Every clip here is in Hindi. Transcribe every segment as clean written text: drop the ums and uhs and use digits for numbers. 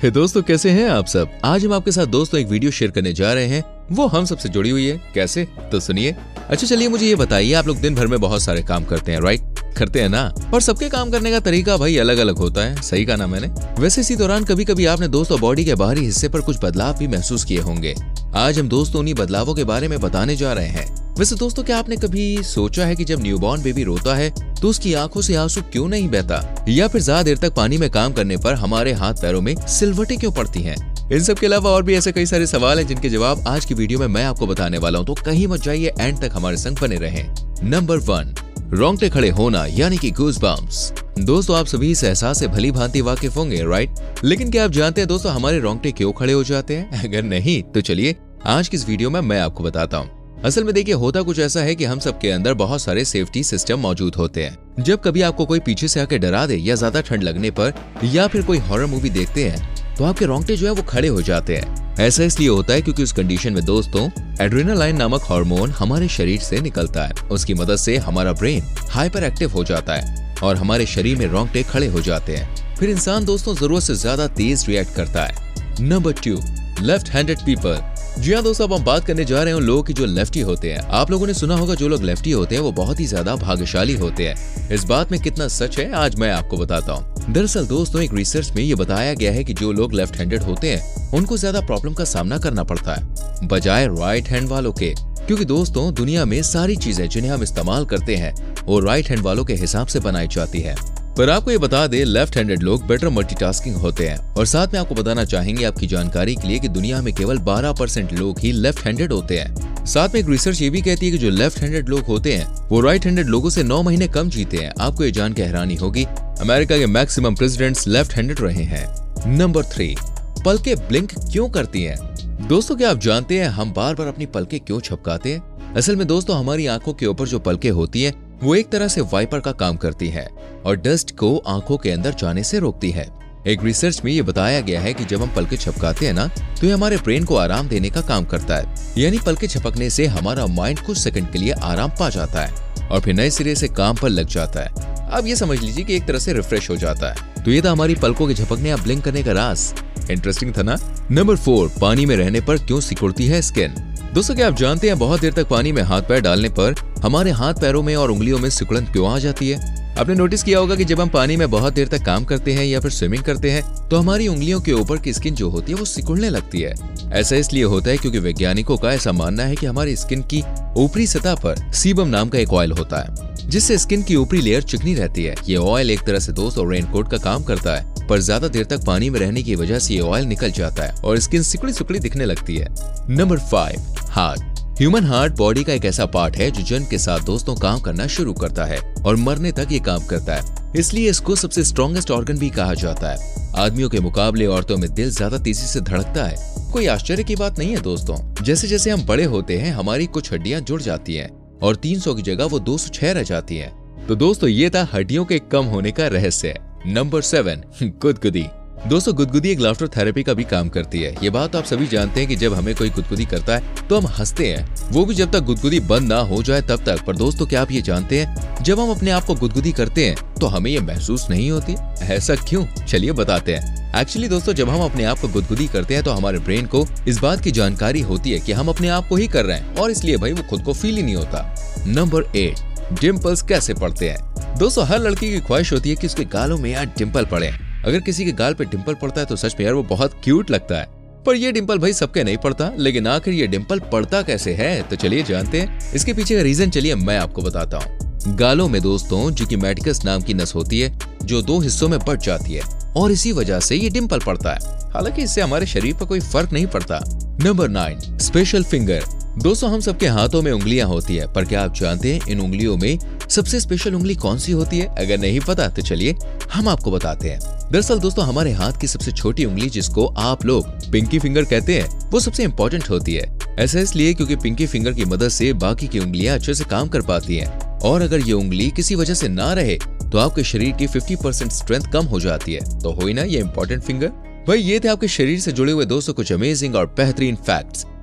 हे दोस्तों, कैसे हैं आप सब। आज हम आपके साथ दोस्तों एक वीडियो शेयर करने जा रहे हैं, वो हम सबसे जुड़ी हुई है। कैसे, तो सुनिए। अच्छा चलिए मुझे ये बताइए, आप लोग दिन भर में बहुत सारे काम करते हैं, राइट? करते हैं ना। और सबके काम करने का तरीका भाई अलग अलग होता है, सही कहा ना मैंने। वैसे इसी दौरान कभी कभी आपने दोस्तों बॉडी के बाहरी हिस्से पर कुछ बदलाव भी महसूस किए होंगे। आज हम दोस्तों उन्हीं बदलावों के बारे में बताने जा रहे हैं। वैसे दोस्तों, क्या आपने कभी सोचा है कि जब न्यूबॉर्न बेबी रोता है तो उसकी आंखों से आंसू क्यों नहीं बहता, या फिर ज्यादा देर तक पानी में काम करने पर हमारे हाथ पैरों में सिलवटें क्यों पड़ती हैं? इन सब के अलावा और भी ऐसे कई सारे सवाल हैं जिनके जवाब आज की वीडियो में मैं आपको बताने वाला हूं, तो कहीं मत जाइए, एंड तक हमारे संग बने रहें। नंबर 1, रोंगटे खड़े होना यानी कि गूज़बम्प्स। दोस्तों, आप सभी इस एहसास से भली भांति वाकिफ होंगे, राइट? लेकिन क्या आप जानते हैं दोस्तों हमारे रोंगटे क्यों खड़े हो जाते हैं? अगर नहीं तो चलिए आज की इस वीडियो में मैं आपको बताता हूँ। असल में देखिए, होता कुछ ऐसा है कि हम सबके अंदर बहुत सारे सेफ्टी सिस्टम मौजूद होते हैं। जब कभी आपको कोई पीछे से आके डरा दे, या ज्यादा ठंड लगने पर, या फिर कोई हॉरर मूवी देखते हैं, तो आपके रोंगटे जो है वो खड़े हो जाते हैं। ऐसा इसलिए होता है क्योंकि उस कंडीशन में दोस्तों एड्रेनालाइन नामक हार्मोन हमारे शरीर से निकलता है। उसकी मदद से हमारा ब्रेन हाइपर एक्टिव हो जाता है और हमारे शरीर में रोंगटे खड़े हो जाते हैं। फिर इंसान दोस्तों जरूरत से ज्यादा तेज रिएक्ट करता है। Number 2, left handed people. जी हाँ दोस्तों, अब हम बात करने जा रहे हैं उन लोगों की जो लेफ्टी होते हैं। आप लोगों ने सुना होगा जो लोग लेफ्टी होते हैं वो बहुत ही ज्यादा भाग्यशाली होते हैं। इस बात में कितना सच है आज मैं आपको बताता हूँ। दरअसल दोस्तों एक रिसर्च में ये बताया गया है कि जो लोग लेफ्ट हैंडेड होते हैं उनको ज्यादा प्रॉब्लम का सामना करना पड़ता है बजाय राइट हैंड वालों के। क्योंकि दोस्तों दुनिया में सारी चीजें जिन्हें हम इस्तेमाल करते हैं वो राइट हैंड वालों के हिसाब से बनाई जाती है। पर आपको ये बता दे, लेफ्ट हैंडेड लोग बेटर मल्टीटास्किंग होते हैं। और साथ में आपको बताना चाहेंगे आपकी जानकारी के लिए कि दुनिया में केवल 12% लोग ही लेफ्ट हैंडेड होते हैं। साथ में एक रिसर्च ये भी कहती है कि जो लेफ्ट हैंडेड लोग होते हैं वो राइट हैंडेड लोगों से 9 महीने कम जीते हैं। आपको ये जान के हैरानी होगी, अमेरिका के मैक्सिमम प्रेसिडेंट्स लेफ्ट हैंडेड रहे हैं। नंबर 3, पलकें ब्लिंक क्यों करती हैं? दोस्तों क्या आप जानते हैं हम बार बार अपनी पलकें क्यों झपकाते हैं? असल में दोस्तों हमारी आंखों के ऊपर जो पलकें होती हैं वो एक तरह से वाइपर का काम करती है और डस्ट को आंखों के अंदर जाने से रोकती है। एक रिसर्च में ये बताया गया है कि जब हम पलकें झपकाते हैं ना, तो ये हमारे ब्रेन को आराम देने का काम करता है। यानी पलकें झपकने से हमारा माइंड कुछ सेकंड के लिए आराम पा जाता है और फिर नए सिरे से काम पर लग जाता है। अब ये समझ लीजिए कि एक तरह से रिफ्रेश हो जाता है। तो ये था हमारी पलकों के झपकने या ब्लिंक करने का राज। इंटरेस्टिंग था ना। नंबर 4, पानी में रहने पर क्यों सिकुड़ती है स्किन? दोस्तों क्या आप जानते हैं बहुत देर तक पानी में हाथ पैर डालने पर हमारे हाथ पैरों में और उंगलियों में सिकुड़न क्यों आ जाती है? आपने नोटिस किया होगा कि जब हम पानी में बहुत देर तक काम करते हैं या फिर स्विमिंग करते हैं तो हमारी उंगलियों के ऊपर की स्किन जो होती है वो सिकुड़ने लगती है। ऐसा इसलिए होता है क्योंकि वैज्ञानिकों का ऐसा मानना है कि हमारी स्किन की ऊपरी सतह पर सीबम नाम का एक ऑयल होता है जिससे स्किन की ऊपरी लेयर चिकनी रहती है। ये ऑयल एक तरह से दोस्तों रेनकोट का काम करता है, पर ज्यादा देर तक पानी में रहने की वजह से ये ऑयल निकल जाता है और स्किन सिकुड़ी सिकुड़ी दिखने लगती है। Number 5, heart. Human heart body का एक ऐसा पार्ट है जो जन्म के साथ दोस्तों काम करना शुरू करता है और मरने तक ये काम करता है। इसलिए इसको सबसे स्ट्रॉन्गेस्ट ऑर्गन भी कहा जाता है। आदमियों के मुकाबले औरतों में दिल ज्यादा तेजी से धड़कता है। कोई आश्चर्य की बात नहीं है दोस्तों। जैसे जैसे हम बड़े होते हैं हमारी कुछ हड्डियां जुड़ जाती हैं और 300 की जगह वो 206 रह जाती हैं। तो दोस्तों ये था हड्डियों के कम होने का रहस्य। नंबर 7, गुदगुदी। दोस्तों गुदगुदी एक लाफ्टर थेरेपी का भी काम करती है। ये बात आप सभी जानते हैं कि जब हमें कोई गुदगुदी करता है तो हम हंसते हैं, वो भी जब तक गुदगुदी बंद ना हो जाए तब तक। पर दोस्तों क्या आप ये जानते हैं जब हम अपने आप को गुदगुदी करते हैं तो हमें ये महसूस नहीं होती? ऐसा क्यों, चलिए बताते हैं। एक्चुअली दोस्तों जब हम अपने आप को गुदगुदी करते हैं तो हमारे ब्रेन को इस बात की जानकारी होती है कि हम अपने आप को ही कर रहे हैं और इसलिए भाई वो खुद को फील ही नहीं होता। नंबर 8, डिम्पल्स कैसे पड़ते हैं? दोस्तों हर लड़की की ख्वाहिश होती है कि उसके गालों में यार डिम्पल पड़े। अगर किसी के गाल पे डिंपल पड़ता है तो सच में यार वो बहुत क्यूट लगता है। पर ये डिंपल भाई सबके नहीं पड़ता। लेकिन आखिर ये डिंपल पड़ता कैसे है तो चलिए जानते हैं। इसके पीछे का रीजन चलिए मैं आपको बताता हूँ। गालों में दोस्तों जिगोमैटिकस नाम की नस होती है जो 2 हिस्सों में बट जाती है और इसी वजह से ये डिंपल पड़ता है। हालांकि इससे हमारे शरीर पर कोई फर्क नहीं पड़ता। Number 9, special finger. दोस्तों हम सबके हाथों में उंगलियां होती है, पर क्या आप जानते हैं इन उंगलियों में सबसे स्पेशल उंगली कौन सी होती है? अगर नहीं पता तो चलिए हम आपको बताते हैं। दरअसल दोस्तों हमारे हाथ की सबसे छोटी उंगली जिसको आप लोग पिंकी फिंगर कहते हैं वो सबसे इम्पोर्टेंट होती है। ऐसा इसलिए क्योंकि पिंकी फिंगर की मदद से बाकी की उंगलियां अच्छे से काम कर पाती हैं और अगर ये उंगली किसी वजह से ना रहे तो आपके शरीर की 50% स्ट्रेंथ कम हो जाती है। तो हुई ना ये इम्पोर्टेंट फिंगर। भाई ये थे आपके शरीर से जुड़े हुए दोस्तों कुछ अमेजिंग और बेहतरीन फैक्ट्स।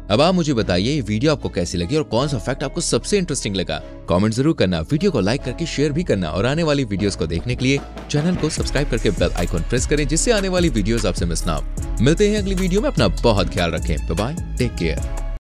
अब आप मुझे बताइए ये वीडियो आपको कैसी लगी और कौन सा फैक्ट आपको सबसे इंटरेस्टिंग लगा। कमेंट जरूर करना, वीडियो को लाइक करके शेयर भी करना और आने वाली वीडियोस को देखने के लिए चैनल को सब्सक्राइब करके बेल आइकॉन प्रेस करें, जिससे आने वाली वीडियोस आपसे मिस ना हो। मिलते हैं अगली वीडियो में, अपना बहुत ख्याल रखें। Bye bye, take care.